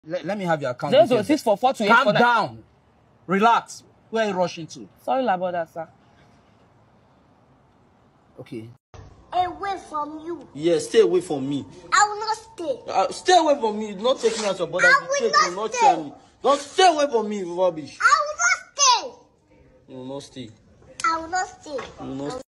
Let me have your account. 00644 Calm down. Relax. Where are you rushing to? Sorry about that, sir. Okay. Away from you. Yes, stay away from me. I will not stay. Stay away from me. Don't take me as your brother. I will not stay. Me. Don't stay away from me, rubbish. I will not stay. You will not stay. I will not stay. You will not stay.